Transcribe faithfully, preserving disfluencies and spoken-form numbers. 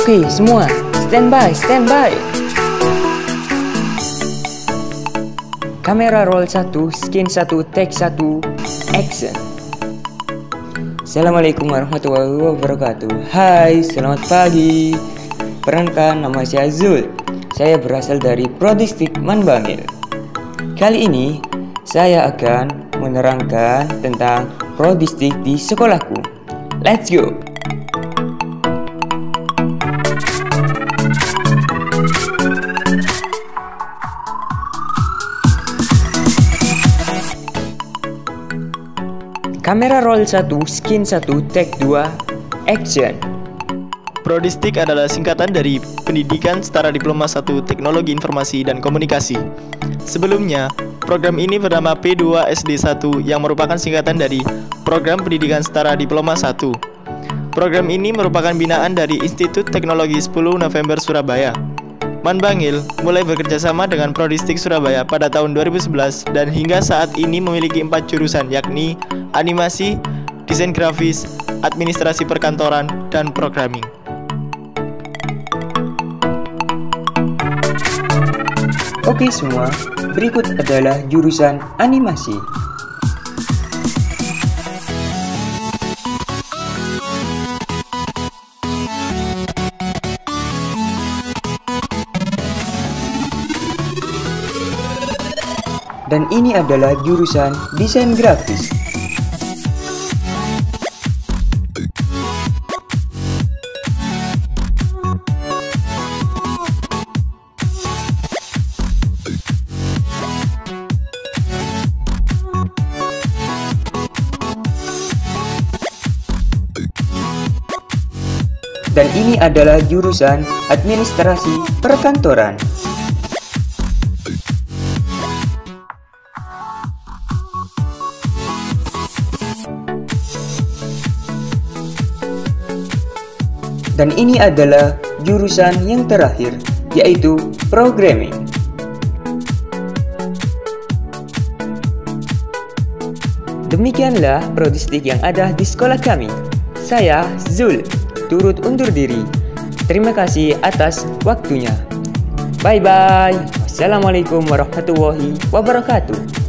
Oke, semua, standby, standby. Kamera roll satu, skin satu, take satu, action. Assalamualaikum warahmatullahi wabarakatuh. Hai, selamat pagi. Perkenalkan, nama saya Zul. Saya berasal dari Prodistik Manbangil. Kali ini saya akan menerangkan tentang Prodistik di sekolahku. Let's go. Kamera roll satu, skin satu, take dua, action. Prodistik adalah singkatan dari Pendidikan Setara Diploma satu Teknologi Informasi dan Komunikasi. Sebelumnya, program ini bernama P dua S D satu yang merupakan singkatan dari Program Pendidikan Setara Diploma satu. Program ini merupakan binaan dari Institut Teknologi sepuluh November Surabaya. Manbangil mulai bekerjasama dengan Prodistik Surabaya pada tahun dua ribu sebelas dan hingga saat ini memiliki empat jurusan, yakni animasi, desain grafis, administrasi perkantoran, dan programming. Oke semua, berikut adalah jurusan animasi. Dan ini adalah jurusan desain grafis. Dan ini adalah jurusan administrasi perkantoran. Dan ini adalah jurusan yang terakhir, yaitu programming. Demikianlah Prodistik yang ada di sekolah kami. Saya Zul, turut undur diri. Terima kasih atas waktunya. Bye bye. Wassalamualaikum warahmatullahi wabarakatuh.